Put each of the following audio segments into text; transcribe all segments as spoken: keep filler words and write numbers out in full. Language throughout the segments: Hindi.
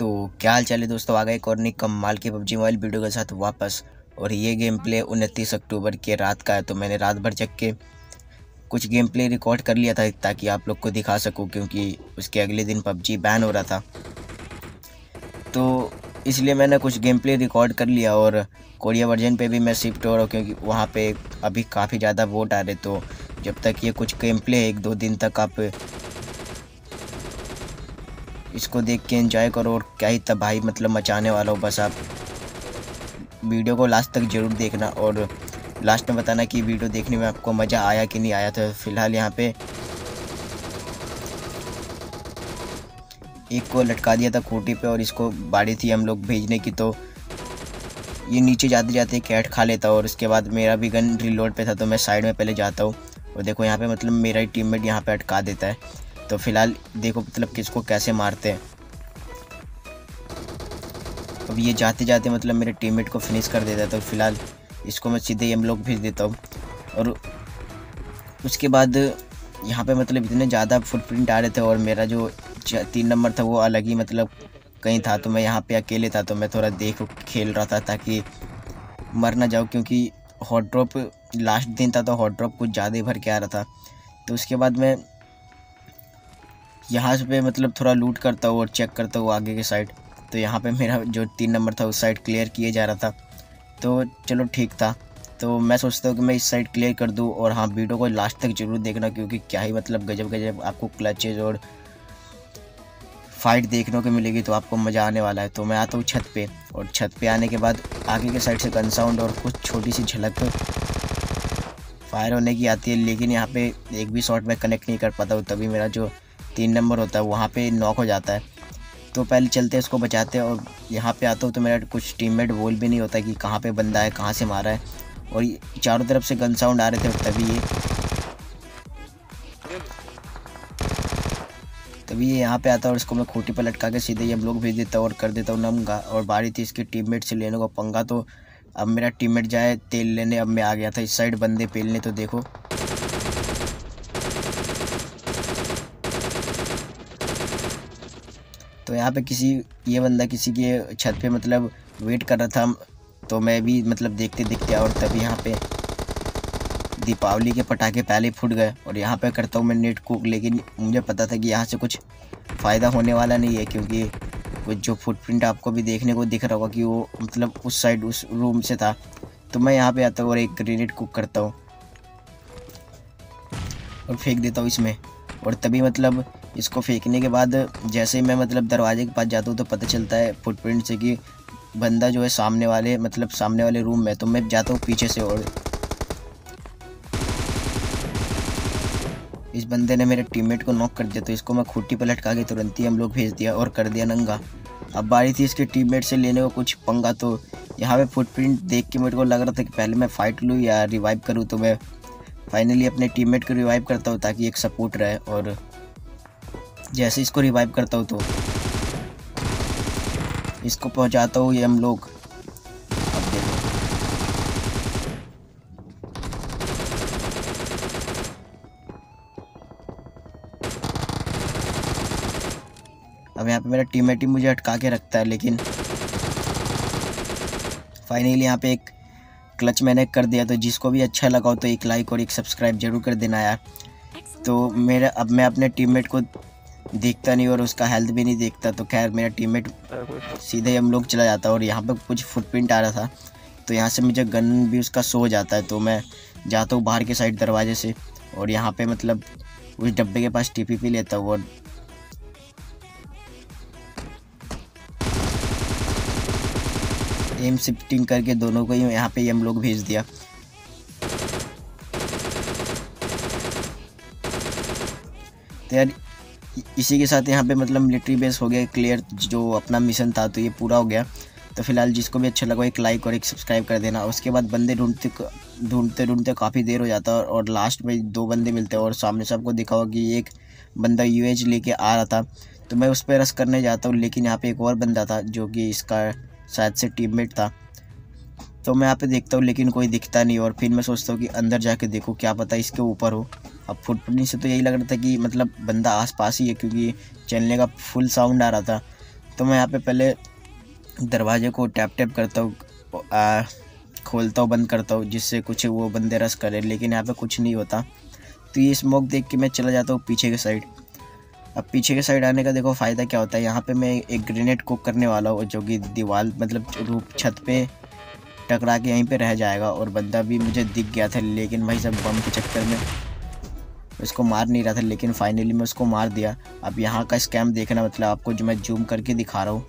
तो क्या हाल चाल है दोस्तों, आ गए एक और नई कमाल के पबजी मोबाइल वीडियो के साथ वापस। और ये गेम प्ले उनतीस अक्टूबर के रात का है, तो मैंने रात भर जग के कुछ गेम प्ले रिकॉर्ड कर लिया था ताकि आप लोग को दिखा सकूं, क्योंकि उसके अगले दिन पबजी बैन हो रहा था। तो इसलिए मैंने कुछ गेम प्ले रिकॉर्ड कर लिया और कोरिया वर्जन पे भी मैं शिफ्ट हो रहा हूँ, क्योंकि वहाँ पे अभी काफ़ी ज़्यादा वोट आ रहे। तो जब तक ये कुछ गेम प्ले एक दो दिन तक आप इसको देख के एंजॉय करो। और क्या ही तबाही मतलब मचाने वाला हो, बस आप वीडियो को लास्ट तक ज़रूर देखना और लास्ट में बताना कि वीडियो देखने में आपको मज़ा आया कि नहीं आया। तो फिलहाल यहाँ पे एक को लटका दिया था खूंटी पे और इसको बाड़ी थी हम लोग भेजने की, तो ये नीचे जाते जाते कैट खा लेता। और उसके बाद मेरा भी गन रिलोड पे था, तो मैं साइड में पहले जाता हूँ और देखो यहाँ पे मतलब मेरा ही टीममेट यहाँ पे अटका देता है। तो फिलहाल देखो मतलब किसको कैसे मारते हैं। अब ये जाते जाते मतलब मेरे टीममेट को फिनिश कर देता है, तो फिलहाल इसको मैं सीधे ही हम लोग भेज देता हूँ। और उसके बाद यहाँ पे मतलब इतने ज़्यादा फुटप्रिंट आ रहे थे और मेरा जो तीन नंबर था वो अलग ही मतलब कहीं था, तो मैं यहाँ पे अकेले था। तो मैं थोड़ा देख खेल रहा था ताकि मर ना जाऊँ, क्योंकि हॉट ड्रॉप लास्ट दिन था तो हॉट ड्रॉप कुछ ज़्यादा ही भर के आ रहा था। तो उसके बाद मैं यहाँ पे मतलब थोड़ा लूट करता हूँ और चेक करता हूँ आगे के साइड। तो यहाँ पे मेरा जो तीन नंबर था उस साइड क्लियर किए जा रहा था, तो चलो ठीक था। तो मैं सोचता हूँ कि मैं इस साइड क्लियर कर दूँ। और हाँ, वीडियो को लास्ट तक ज़रूर देखना, क्योंकि क्या ही मतलब गजब गजब आपको क्लचेज और फाइट देखने को मिलेगी, तो आपको मज़ा आने वाला है। तो मैं आता हूँ छत पे, और छत पे आने के बाद आगे के साइड से गन साउंड और कुछ छोटी सी झलक फायर होने की आती है, लेकिन यहाँ पे एक भी शॉट में कनेक्ट नहीं कर पाता हूँ। तभी मेरा जो तीन नंबर होता है वहाँ पे नॉक हो जाता है। तो पहले चलते हैं इसको बचाते हैं। और यहाँ पे आता हूँ तो मेरा कुछ टीममेट बोल भी नहीं होता कि कहाँ पे बंदा है, कहाँ से मारा है। और चारों तरफ से गन साउंड आ रहे थे, तभी ये तभी ये यहाँ पे आता है और इसको मैं खूंटी पर लटका के सीधे ही हम लोग भेज देता हूँ और कर देता हूँ नंगा। और बारी थी इसके टीममेट से लेने को पंगा, तो अब मेरा टीममेट जाए तेल लेने, अब मैं आ गया था इस साइड बंदे पेलने। तो देखो तो यहाँ पे किसी ये बंदा किसी के छत पे मतलब वेट कर रहा था, तो मैं भी मतलब देखते देखते और तभी यहाँ पे दीपावली के पटाखे पहले फूट गए। और यहाँ पे करता हूँ मैं नेट कुक, लेकिन मुझे पता था कि यहाँ से कुछ फ़ायदा होने वाला नहीं है, क्योंकि कुछ जो फुटप्रिंट आपको भी देखने को दिख रहा होगा कि वो मतलब उस साइड उस रूम से था। तो मैं यहाँ पे आता हूँ और एक ग्रेनेड कुक करता हूँ और फेंक देता हूँ इसमें। और तभी मतलब इसको फेंकने के बाद जैसे ही मैं मतलब दरवाजे के पास जाता हूँ तो पता चलता है फुटप्रिंट से कि बंदा जो है सामने वाले मतलब सामने वाले रूम में। तो मैं जाता हूँ पीछे से और इस बंदे ने मेरे टीममेट को नॉक कर दिया, तो इसको मैं खूंटी पर लटका के तुरंत ही हम लोग भेज दिया और कर दिया नंगा। अब बारी थी इसके टीममेट से लेने को कुछ पंगा। तो यहाँ पे फुटप्रिंट देख के मेरे को लग रहा था कि पहले मैं फाइट लूँ या रिवाइव करूँ, तो मैं फाइनली अपने टीममेट को रिवाइव करता हूँ ताकि एक सपोर्ट रहे। और जैसे इसको रिवाइव करता हूँ तो इसको पहुँचाता हूँ ये हम लोग। अब देखो अब यहाँ पे मेरा टीममेट ही मुझे अटका के रखता है, लेकिन फाइनली यहाँ पे एक क्लच मैंने कर दिया। तो जिसको भी अच्छा लगा हो तो एक लाइक और एक सब्सक्राइब जरूर कर देना यार। तो मेरा अब मैं अपने टीममेट को देखता नहीं और उसका हेल्थ भी नहीं देखता, तो खैर मेरा टीममेट सीधे हम लोग चला जाता। और यहाँ पे कुछ फुटप्रिंट आ रहा था, तो यहाँ से मुझे गन भी उसका सो जाता है। तो मैं जाता हूँ बाहर के साइड दरवाजे से और यहाँ पे मतलब उस डब्बे के पास टी पी पी लेता हूँ और एम शिफ्टिंग करके दोनों को ही यहाँ पे हम लोग भेज दिया। तो यार इसी के साथ यहाँ पे मतलब मिलिट्री बेस हो गया क्लियर, जो अपना मिशन था तो ये पूरा हो गया। तो फिलहाल जिसको भी अच्छा लगा एक लाइक और एक सब्सक्राइब कर देना। उसके बाद बंदे ढूंढते ढूंढते ढूंढते काफ़ी देर हो जाता है और लास्ट में दो बंदे मिलते हैं और सामने से आपको दिखा होगा कि एक बंदा यू एच लेके आ रहा था। तो मैं उस पर रश करने जाता हूँ, लेकिन यहाँ पे एक और बंदा था जो कि इसका शायद से टीममेट था। तो मैं यहाँ पे देखता हूँ लेकिन कोई दिखता नहीं, और फिर मैं सोचता हूँ कि अंदर जाके देखो क्या पता इसके ऊपर हो। अब फुटप्रिंट से तो यही लग रहा था कि मतलब बंदा आसपास ही है, क्योंकि चलने का फुल साउंड आ रहा था। तो मैं यहाँ पे पहले दरवाजे को टैप टैप करता हूँ, खोलता हूँ, बंद करता हूँ, जिससे कुछ वो बंदे रस करे, लेकिन यहाँ पे कुछ नहीं होता। तो ये स्मोक देख के मैं चला जाता हूँ पीछे के साइड। अब पीछे के साइड आने का देखो फ़ायदा क्या होता है, यहाँ पे मैं एक ग्रेनेड कुक करने वाला हूँ जो कि दीवार मतलब रूप छत पे टकरा के यहीं पे रह जाएगा। और बंदा भी मुझे दिख गया था, लेकिन भाई सब बम के चक्कर में उसको मार नहीं रहा था, लेकिन फाइनली मैं उसको मार दिया। अब यहाँ का स्कैम देखना, मतलब आपको जो मैं जूम करके दिखा रहा हूँ।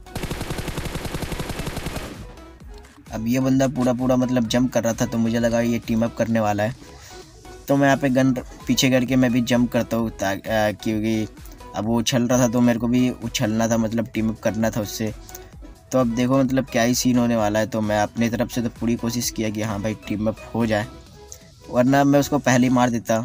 अब ये बंदा पूरा पूरा मतलब जंप कर रहा था, तो मुझे लगा ये टीम अप करने वाला है, तो मैं यहाँ पे गन पीछे करके मैं भी जंप करता हूँ, क्योंकि अब वो उछल रहा था तो मेरे को भी उछलना था, मतलब टीम अप करना था उससे। तो अब देखो मतलब क्या ही सीन होने वाला है। तो मैं अपनी तरफ से तो पूरी कोशिश किया कि हाँ भाई टीम अप हो जाए, वरना मैं उसको पहले ही मार देता।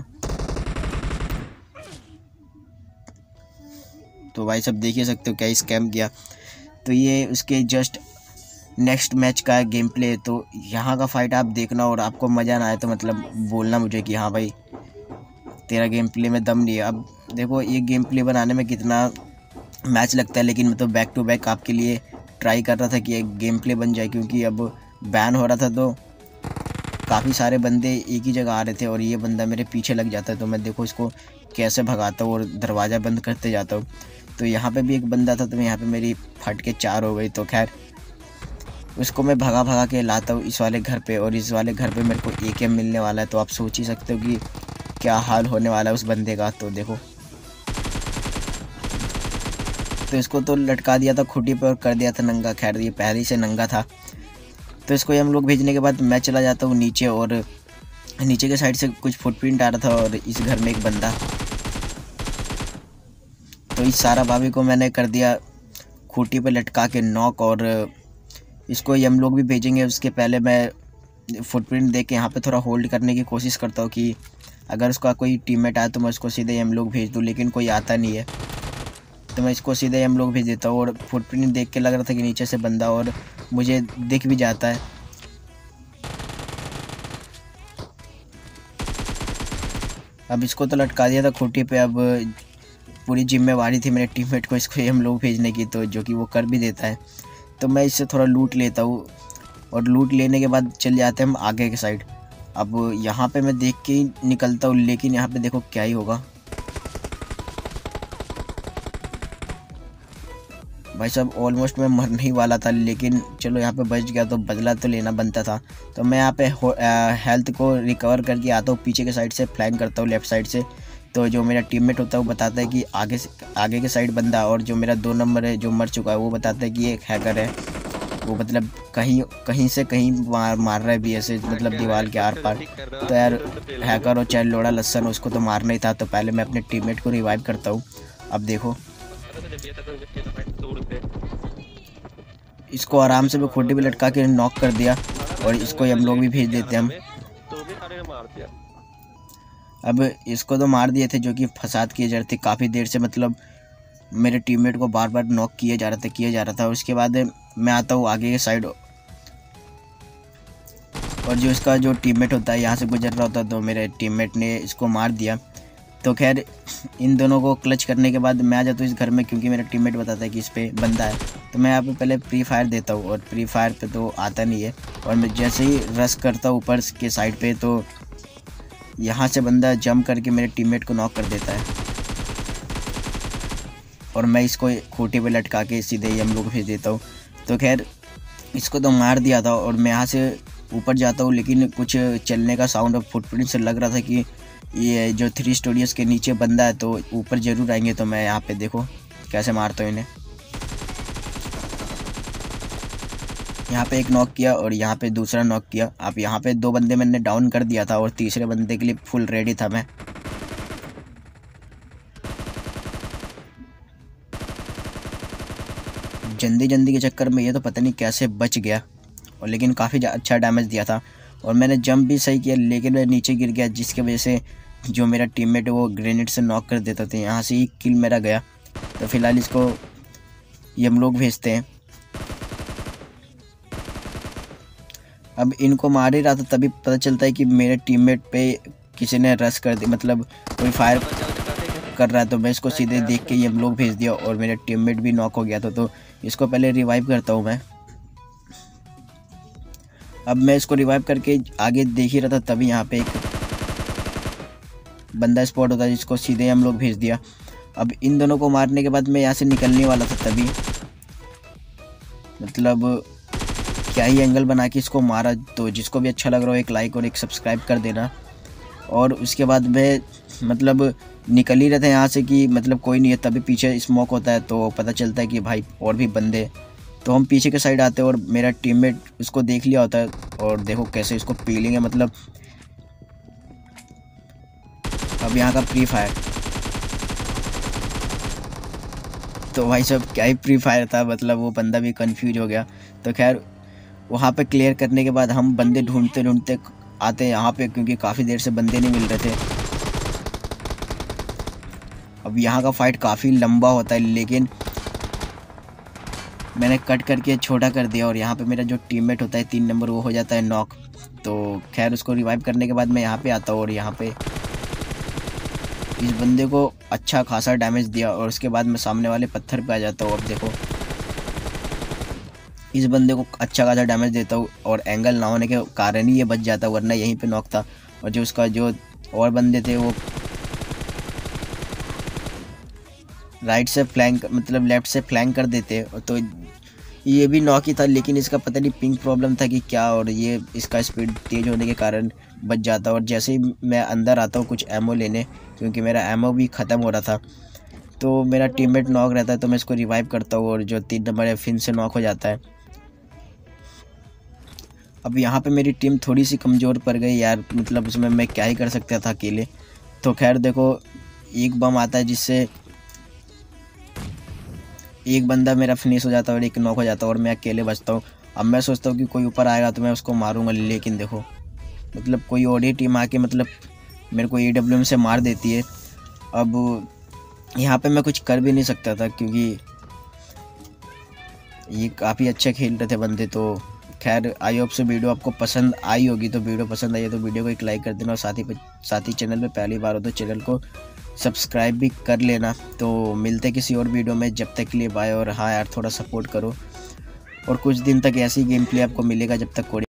तो भाई सब देख ही सकते हो क्या स्कैम किया। तो ये उसके जस्ट नेक्स्ट मैच का गेम प्ले। तो यहाँ का फाइट आप देखना, और आपको मज़ा ना आए तो मतलब बोलना मुझे कि हाँ भाई तेरा गेम प्ले में दम नहीं है। अब देखो ये गेम प्ले बनाने में कितना मैच लगता है, लेकिन मैं तो बैक टू बैक आपके लिए ट्राई कर रहा था कि एक गेम प्ले बन जाए, क्योंकि अब बैन हो रहा था तो काफ़ी सारे बंदे एक ही जगह आ रहे थे और ये बंदा मेरे पीछे लग जाता है। तो मैं देखो इसको कैसे भगाता हूँ और दरवाज़ा बंद करते जाता हूँ। तो यहाँ पे भी एक बंदा था, तो यहाँ पे मेरी फट के चार हो गई। तो खैर उसको मैं भगा भगा के लाता हूँ इस वाले घर पे, और इस वाले घर पे मेरे को ए के एम मिलने वाला है। तो आप सोच ही सकते हो कि क्या हाल होने वाला है उस बंदे का। तो देखो, तो इसको तो लटका दिया था खूंटी पर और कर दिया था नंगा। खैर ये पहले से नंगा था। तो इसको हम लोग भेजने के बाद मैं चला जाता हूँ नीचे, और नीचे के साइड से कुछ फुटप्रिंट आ रहा था और इस घर में एक बंदा। तो इस सारा भाभी को मैंने कर दिया खूंटी पे लटका के नॉक, और इसको हम लोग भी भेजेंगे। उसके पहले मैं फुटप्रिंट देख के यहाँ पे थोड़ा होल्ड करने की कोशिश करता हूँ कि अगर उसका कोई टीममेट आए तो मैं उसको सीधे हम लोग भेज दूँ, लेकिन कोई आता नहीं है तो मैं इसको सीधे हम लोग भेज देता हूँ। और फुटप्रिंट देख के लग रहा था कि नीचे से बंदा, और मुझे दिख भी जाता है। अब इसको तो लटका दिया था खूंटी पे, अब पूरी जिम्मेवारी थी मेरे टीममेट को इसको हम लोग भेजने की, तो जो कि वो कर भी देता है। तो मैं इससे थोड़ा लूट लेता हूँ, और लूट लेने के बाद चल जाते हैं हम आगे के साइड। अब यहाँ पे मैं देख के ही निकलता हूँ, लेकिन यहाँ पे देखो क्या ही होगा भाई साहब। ऑलमोस्ट मैं मरने ही वाला था, लेकिन चलो यहाँ पे बच गया, तो बदला तो लेना बनता था। तो मैं यहाँ पे हेल्थ को रिकवर करके आता हूँ, पीछे के साइड से फ्लैंक करता हूँ लेफ़्ट साइड से। तो जो मेरा टीममेट होता है वो बताता है कि आगे से आगे के साइड बंदा, और जो मेरा दो नंबर है जो मर चुका है वो बताता है कि ये एक हैकर है, वो मतलब कहीं कहीं से कहीं मार मार रहा है भी ऐसे, मतलब दीवार के आर पार। तो यार हैकर और चाहे लोड़ा लस्सन, उसको तो मारना ही था। तो पहले मैं अपने टीममेट को रिवाइव करता हूँ। अब देखो इसको आराम से मैं खूंटी पे लटका के नॉक कर दिया, और इसको हम लोग भी भेज देते हैं हम। अब इसको तो मार दिए थे, जो कि फसाद किए जा रहे थे काफ़ी देर से, मतलब मेरे टीममेट को बार बार नॉक किए जा रहा था किए जा रहा था। उसके बाद मैं आता हूँ आगे के साइड, और जो इसका जो टीममेट होता है यहाँ से गुजर रहा होता, तो मेरे टीममेट ने इसको मार दिया। तो खैर इन दोनों को क्लच करने के बाद मैं आ जाता हूँ इस घर में, क्योंकि मेरा टीममेट बताता है कि इस पे बंदा है। तो मैं यहाँ पे पहले प्री फायर देता हूँ, और प्री फायर पे तो आता नहीं है, और मैं जैसे ही रश करता हूँ ऊपर के साइड पे, तो यहाँ से बंदा जंप करके मेरे टीममेट को नॉक कर देता है, और मैं इसको खूंटी पे लटका के सीधे ही हम लोग भेज देता हूँ। तो खैर इसको तो मार दिया था, और मैं यहाँ से ऊपर जाता हूँ, लेकिन कुछ चलने का साउंड और फुटप्रिंट से लग रहा था कि ये जो थ्री स्टूडियोज़ के नीचे बंदा है, तो ऊपर ज़रूर आएंगे। तो मैं यहाँ पे देखो कैसे मारता हूँ इन्हें। यहाँ पे एक नॉक किया और यहाँ पे दूसरा नॉक किया। अब यहाँ पे दो बंदे मैंने डाउन कर दिया था, और तीसरे बंदे के लिए फुल रेडी था मैं। जल्दी जल्दी के चक्कर में ये तो पता नहीं कैसे बच गया, और लेकिन काफ़ी अच्छा डैमेज दिया था, और मैंने जंप भी सही किया, लेकिन मैं नीचे गिर गया, जिसकी वजह से जो मेरा टीममेट है वो ग्रेनेड से नॉक कर देता था। यहाँ से ही किल मेरा गया। तो फिलहाल इसको ये हम लोग भेजते हैं। अब इनको मार ही रहा था, तभी पता चलता है कि मेरे टीममेट पे किसी ने रश कर दी, मतलब कोई फायर कर रहा है तो मैं इसको सीधे देख के ही हम लोग भेज दिया और मेरा टीममेट भी नॉक हो गया था। तो इसको पहले रिवाइव करता हूँ मैं। अब मैं इसको रिवाइव करके आगे देख ही रहा था, तभी यहाँ पे एक बंदा स्पॉट होता है जिसको सीधे हम लोग भेज दिया। अब इन दोनों को मारने के बाद मैं यहाँ से निकलने वाला था, तभी मतलब क्या ही एंगल बना के इसको मारा। तो जिसको भी अच्छा लग रहा हो एक लाइक और एक सब्सक्राइब कर देना। और उसके बाद मैं मतलब निकल ही रहे थे यहाँ से कि मतलब कोई नहीं है, तभी पीछे स्मोक होता है तो पता चलता है कि भाई और भी बंदे। तो हम पीछे के साइड आते हैं और मेरा टीममेट उसको देख लिया होता है और देखो कैसे इसको पीलिंग है। मतलब अब यहाँ का फ्री फायर, तो भाई सब क्या ही फ्री फायर था, मतलब वो बंदा भी कंफ्यूज हो गया। तो खैर वहाँ पे क्लियर करने के बाद हम बंदे ढूंढते ढूंढते आते हैं यहाँ पे, क्योंकि काफ़ी देर से बंदे नहीं मिल रहे थे। अब यहाँ का फाइट काफ़ी लंबा होता है, लेकिन मैंने कट करके छोटा कर दिया और यहाँ पे मेरा जो टीममेट होता है तीन नंबर वो हो जाता है नॉक। तो खैर उसको रिवाइव करने के बाद मैं यहाँ पे आता हूँ और यहाँ पे इस बंदे को अच्छा खासा डैमेज दिया और उसके बाद मैं सामने वाले पत्थर पे आ जाता हूँ। अब देखो इस बंदे को अच्छा खासा डैमेज देता हूँ और एंगल ना होने के कारण ही ये बच जाता, वरना यहीं पे नॉक था। और जो उसका जो और बंदे थे वो राइट से फ्लैंक मतलब लेफ़्ट से फ्लैंक कर देते, तो ये भी नॉक ही था। लेकिन इसका पता नहीं पिंक प्रॉब्लम था कि क्या, और ये इसका स्पीड तेज़ होने के कारण बच जाता। और जैसे ही मैं अंदर आता हूँ कुछ एमओ लेने, क्योंकि मेरा एमओ भी ख़त्म हो रहा था, तो मेरा टीममेट नॉक रहता है तो मैं इसको रिवाइव करता हूँ और जो तीन नंबर है फिर से नॉक हो जाता है। अब यहाँ पे मेरी टीम थोड़ी सी कमज़ोर पड़ गई यार, मतलब उसमें मैं क्या ही कर सकता था अकेले। तो खैर देखो एक बम आता है जिससे एक बंदा मेरा फिनिश हो जाता है और एक नॉक हो जाता है और मैं अकेले बचता हूँ। अब मैं सोचता हूँ कि कोई ऊपर आएगा तो मैं उसको मारूंगा, लेकिन देखो मतलब कोई और ही टीम आके मतलब मेरे को ए डब्ल्यू एम से मार देती है। अब यहाँ पे मैं कुछ कर भी नहीं सकता था क्योंकि ये काफ़ी अच्छे खेल रहे थे बंदे। तो खैर आई होप से वीडियो आपको पसंद आई होगी। तो वीडियो पसंद आई है तो वीडियो को एक लाइक कर देना और साथ ही साथ ही चैनल पे पहली बार हो तो चैनल को सब्सक्राइब भी कर लेना। तो मिलते किसी और वीडियो में, जब तक के लिए बाय। और हाँ यार थोड़ा सपोर्ट करो और कुछ दिन तक ऐसी गेम प्ले आपको मिलेगा जब तक कोई